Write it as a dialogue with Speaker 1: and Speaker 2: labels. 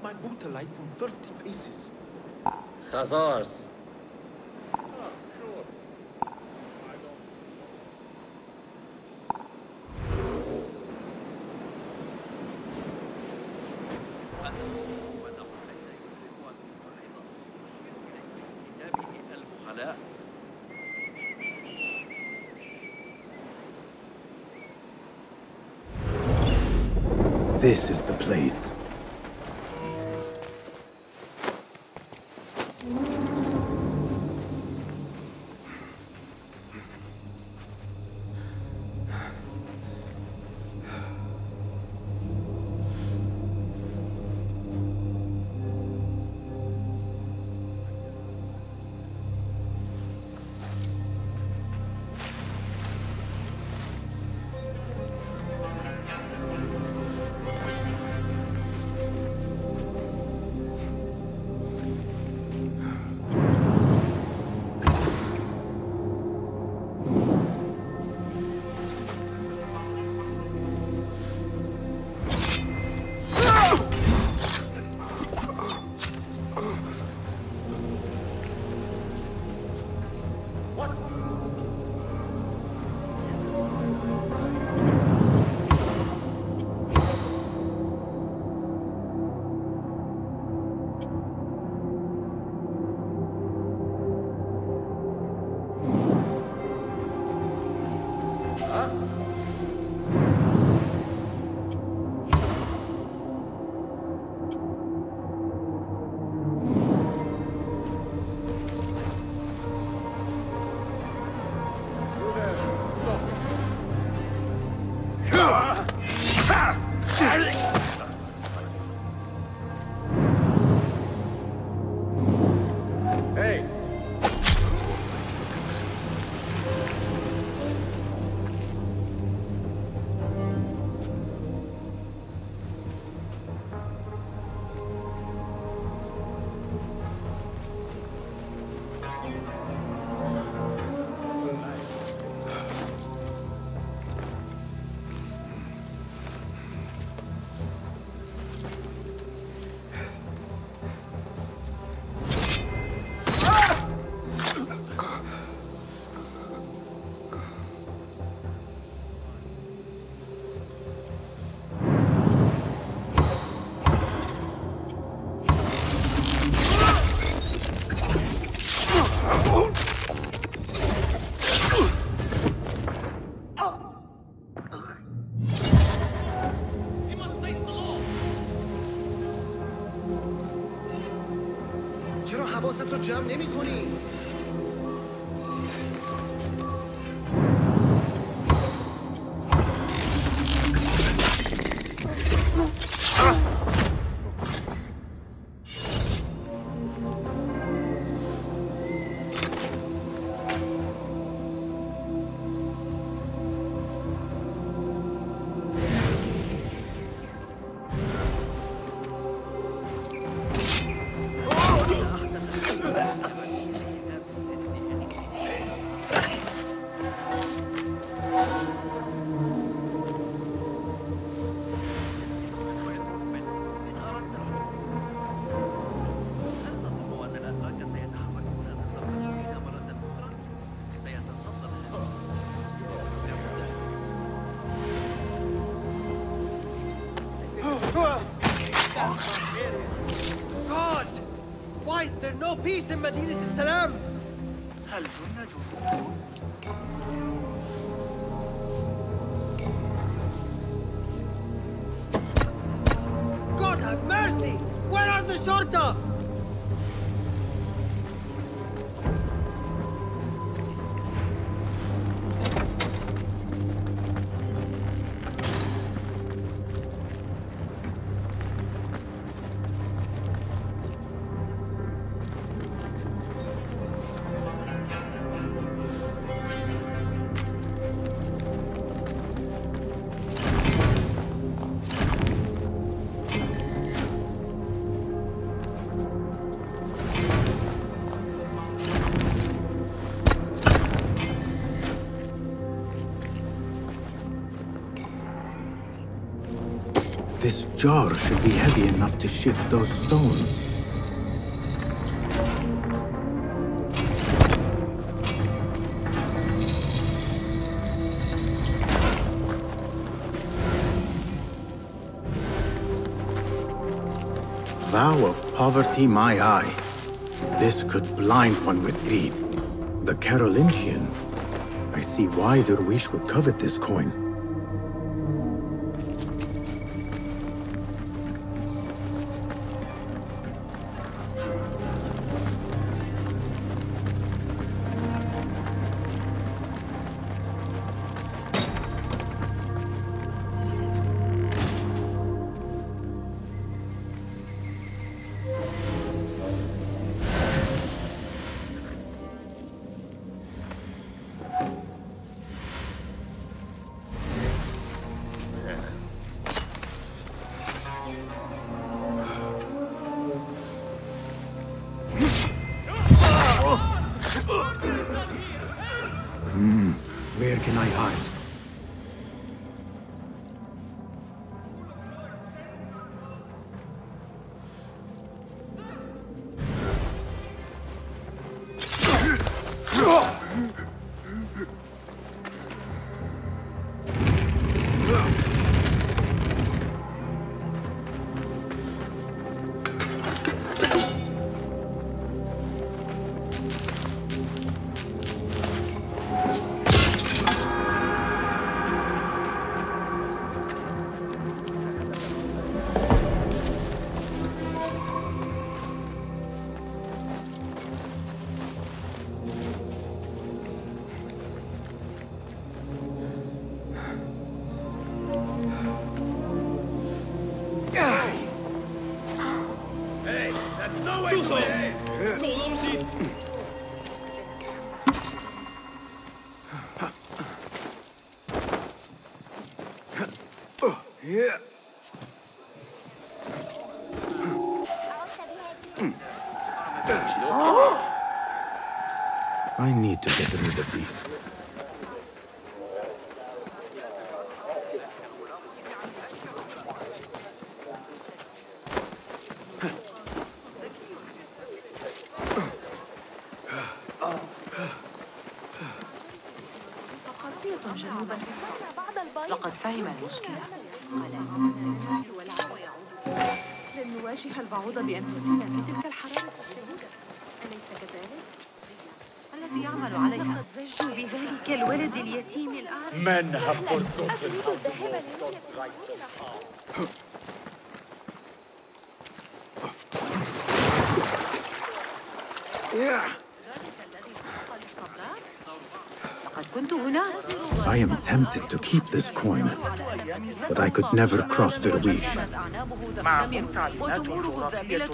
Speaker 1: my boot like from 30 paces.
Speaker 2: Khazars.
Speaker 3: This is the place.
Speaker 4: حواست رو جمع نمی کنی؟ God! Why is there no peace in Medina Salam? هل جن جنود؟ God have mercy! Where are the Shorta?
Speaker 3: This jar should be heavy enough to shift those stones. Vow of poverty, my eye. This could blind one with greed. The Carolingian. I see why Derwish would covet this coin. Where can I hide? I need to get rid of these.
Speaker 5: لقد فهم المشكلة. لن نواجه البعوض بأنفسنا في تلك الحرارة الشديدة. أليس كذلك؟ الذي يعمل عليها. لقد زجت بذلك الولد اليتيم الأعرج.
Speaker 4: من هبطت في
Speaker 5: الذهاب
Speaker 3: I am tempted to keep this coin, but I could never cross Derwish.